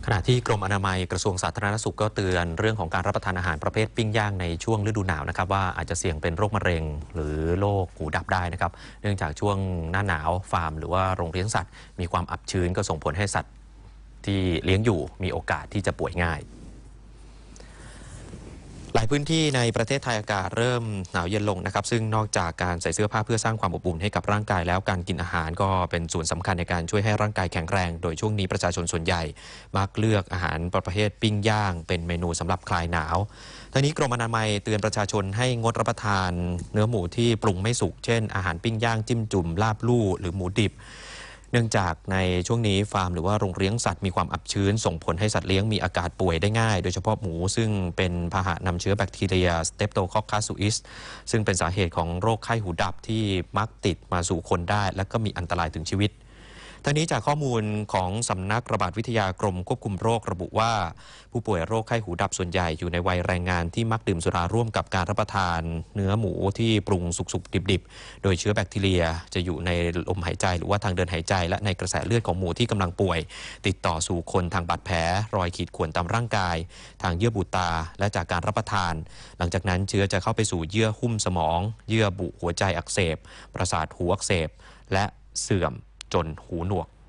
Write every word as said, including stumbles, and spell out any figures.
ขณะที่กรมอนามัยกระทรวงสาธารณสุขก็เตือนเรื่องของการรับประทานอาหารประเภทปิ้งย่างในช่วงฤดูหนาวนะครับว่าอาจจะเสี่ยงเป็นโรคมะเร็งหรือโรคหูดับได้นะครับเนื่องจากช่วงหน้าหนาวฟาร์มหรือว่าโรงเลี้ยงสัตว์มีความอับชื้นก็ส่งผลให้สัตว์ที่เลี้ยงอยู่มีโอกาสที่จะป่วยง่ายหลายพื้นที่ในประเทศไทยอากาศเริ่มหนาวเย็นลงนะครับซึ่งนอกจากการใส่เสื้อผ้าเพื่อสร้างความอบอุ่นให้กับร่างกายแล้วการกินอาหารก็เป็นส่วนสำคัญในการช่วยให้ร่างกายแข็งแรงโดยช่วงนี้ประชาชนส่วนใหญ่มักเลือกอาหารประเภทปิ้งย่างเป็นเมนูสำหรับคลายหนาวทั้งนี้กรมอนามัยเตือนประชาชนให้งดรับประทานเนื้อหมูที่ปรุงไม่สุกเช่นอาหารปิ้งย่างจิ้มจุ่มลาบลู่หรือหมูดิบเนื่องจากในช่วงนี้ฟาร์มหรือว่าโรงเลี้ยงสัตว์มีความอับชื้นส่งผลให้สัตว์เลี้ยงมีอาการป่วยได้ง่ายโดยเฉพาะหมูซึ่งเป็นพาหะนำเชื้อแบคทีเรีย Streptococcus suis ซึ่งเป็นสาเหตุของโรคไข้หูดับที่มักติดมาสู่คนได้และก็มีอันตรายถึงชีวิตทั้งนี้จากข้อมูลของสำนักระบาดวิทยากรมควบคุมโรคระบุว่าผู้ป่วยโรคไข้หูดับส่วนใหญ่อยู่ในวัยแรงงานที่มักดื่มสุราร่วมกับการรับประทานเนื้อหมูที่ปรุงสุกๆดิบๆโดยเชื้อแบคทีเรียจะอยู่ในลมหายใจหรือว่าทางเดินหายใจและในกระแสเลือดของหมูที่กำลังป่วยติดต่อสู่คนทางบาดแผลรอยขีดข่วนตามร่างกายทางเยื่อบุตาและจากการรับประทานหลังจากนั้นเชื้อจะเข้าไปสู่เยื่อหุ้มสมองเยื่อบุหัวใจอักเสบประสาทหูอักเสบและเสื่อมจนหูหนวก